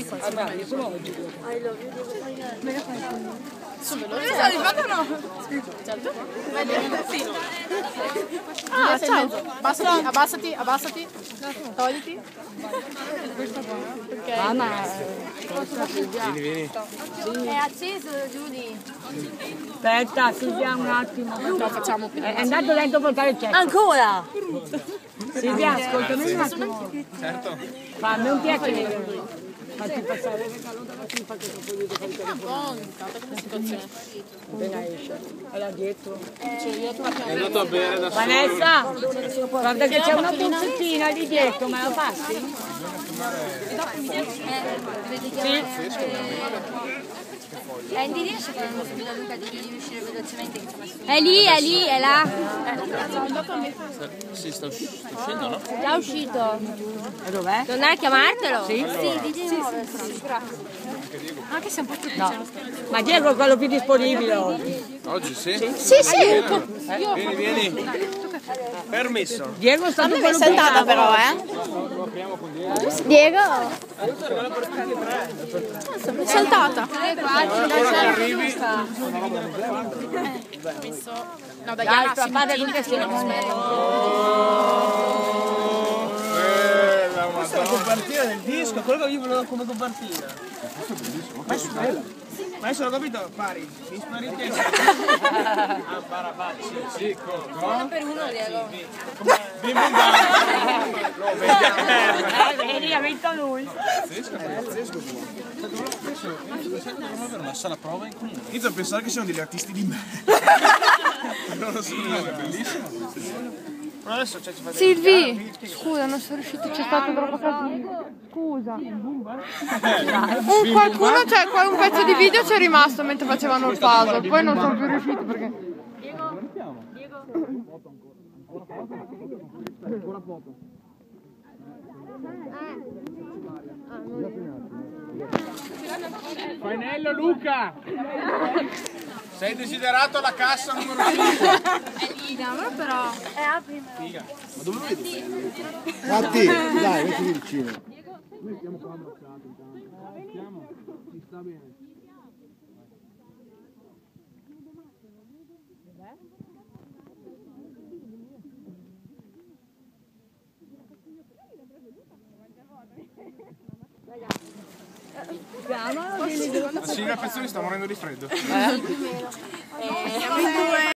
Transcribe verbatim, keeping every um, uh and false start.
Guarda, sono oggi. Sono veloce. Sei arrivato o no? Certo. Sì. Ah, ciao. Abbassati, abbassati, abbassati. Togliti. Ok. Mamma. Vieni, vieni. È acceso, Giudy. Aspetta, Silvia un attimo. No, facciamo più. È andato lento a portare il cieco. Ancora? Silvia, ascoltami un attimo. Certo. Fammi un piacere. Fatti passare il regalo dalla tipa che non puoi vedere il È un po' indicata come situazione. appena esce. È là dietro. È andato a bere da solo. Vanessa, guarda che c'è una puzzettina lì dietro, me la passi? Sì. È in riesce che non scrive a Luca di riuscire velocemente. È lì, è lì, è là. Sì, sta uscendo, no? È già uscito. E dov'è? Non è a chiamartelo? Sì? Sì, di muoversi. Anche se è un po' più No. Ma Diego è quello più disponibile oggi. Oggi sì? Sì, sì. Vieni, vieni. Permesso. Diego è stato quello più Saltata però, eh? Diego? Saltata. Arrivi. messo. No, dai, Dai, Anna, tua si padre macchina. con te Bella, Questa è la copertina del disco, quello che io volevo come copertina. Ma è su quella. Ma adesso l'ho capito, pari. Mi sparite. Ah, parafacci. Sì, Uno per uno, Diego. Bim bum bam. Eh, vedi, ha vinto lui. Aver messo la prova in comune. Inizio a pensare che siano degli artisti di me. Non lo so, è bellissimo. Ma adesso cioè, ci fate Silvi, scusa, non sono riuscito, c'è stato troppo casino. Scusa. Un, qualcuno, cioè, qua un pezzo di video c'è rimasto mentre facevano il puzzle, poi non sono più riuscito perché. Painello Luca! Sei desiderato alla cassa numero cinque. Vediamolo però. È a prima. Matti, dai, mettiti vicino. Noi stiamo qua abbracciati intanto. Stiamo, ci sta bene. La Silvia Pezzoli sta morendo di freddo. Siamo in due.